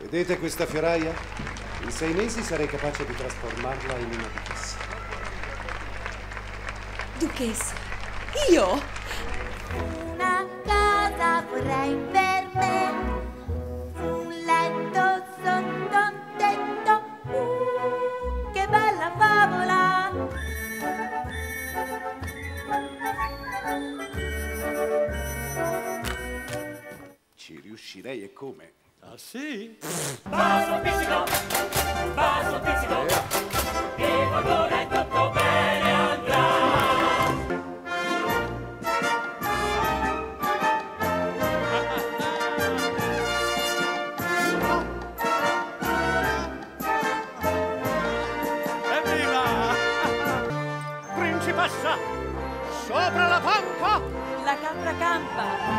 Vedete questa fioraia? In 6 mesi sarei capace di trasformarla in una duchessa. Duchessa? Io? Una casa vorrei per me, un letto sotto un tetto, che bella favola! Ci riuscirei e come? Ah sì? Basso pizzico, e ora è tutto bene andrà. Evviva! Principessa! Sopra la panca! La capra campa.